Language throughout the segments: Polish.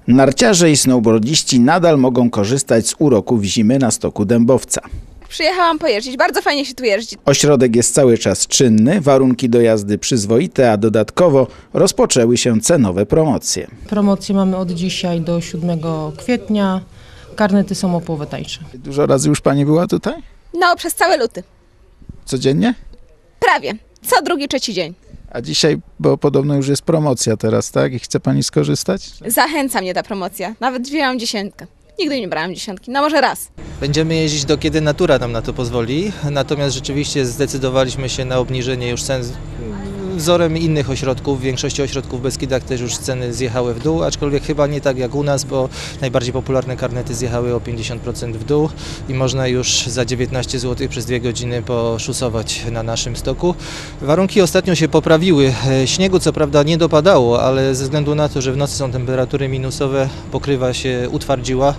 Narciarze i snowboardziści nadal mogą korzystać z uroków zimy na stoku Dębowca. Przyjechałam pojeździć, bardzo fajnie się tu jeździ. Ośrodek jest cały czas czynny, warunki do jazdy przyzwoite, a dodatkowo rozpoczęły się cenowe promocje. Promocje mamy od dzisiaj do 7 kwietnia, karnety są o połowę tańsze. Dużo razy już pani była tutaj? No, przez cały luty. Codziennie? Prawie. Co drugi, trzeci dzień. A dzisiaj, bo podobno już jest promocja teraz, tak? I chce pani skorzystać? Zachęca mnie ta promocja. Nawet wzięłam 10. Nigdy nie brałam 10. No może raz. Będziemy jeździć do kiedy natura nam na to pozwoli, natomiast rzeczywiście zdecydowaliśmy się na obniżenie już cen wzorem innych ośrodków. W większości ośrodków w Beskidach też już ceny zjechały w dół, aczkolwiek chyba nie tak jak u nas, bo najbardziej popularne karnety zjechały o 50% w dół i można już za 19 zł przez 2 godziny poszusować na naszym stoku. Warunki ostatnio się poprawiły. Śniegu co prawda nie dopadało, ale ze względu na to, że w nocy są temperatury minusowe, pokrywa się utwardziła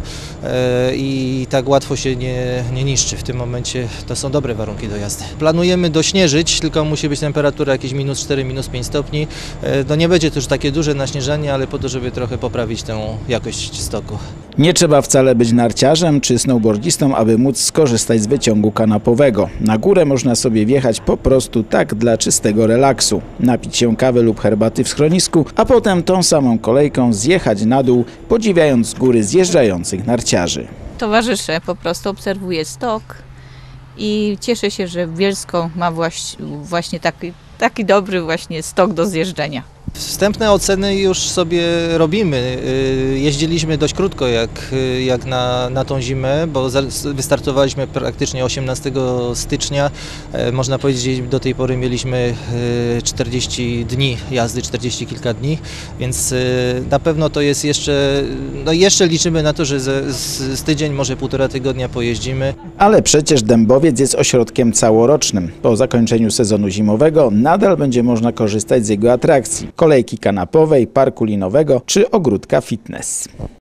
i tak łatwo się nie niszczy. W tym momencie to są dobre warunki do jazdy. Planujemy dośnieżyć, tylko musi być temperatura jakieś -4, -5 stopni. No nie będzie to już takie duże naśnieżanie, ale po to, żeby trochę poprawić tę jakość stoku. Nie trzeba wcale być narciarzem czy snowboardzistą, aby móc skorzystać z wyciągu kanapowego. Na górę można sobie wjechać po prostu tak dla czystego relaksu. Napić się kawy lub herbaty w schronisku, a potem tą samą kolejką zjechać na dół, podziwiając z góry zjeżdżających narciarzy. Towarzyszę, po prostu obserwuję stok i cieszę się, że Bielsko ma właśnie taki dobry właśnie stok do zjeżdżenia. Wstępne oceny już sobie robimy. Jeździliśmy dość krótko jak na tą zimę, bo wystartowaliśmy praktycznie 18 stycznia. Można powiedzieć, że do tej pory mieliśmy 40 dni jazdy, 40 kilka dni, więc na pewno to jest jeszcze liczymy na to, że z tydzień, może 1,5 tygodnia pojeździmy. Ale przecież Dębowiec jest ośrodkiem całorocznym. Po zakończeniu sezonu zimowego nadal będzie można korzystać z jego atrakcji: kolejki kanapowej, parku linowego czy ogródka fitness.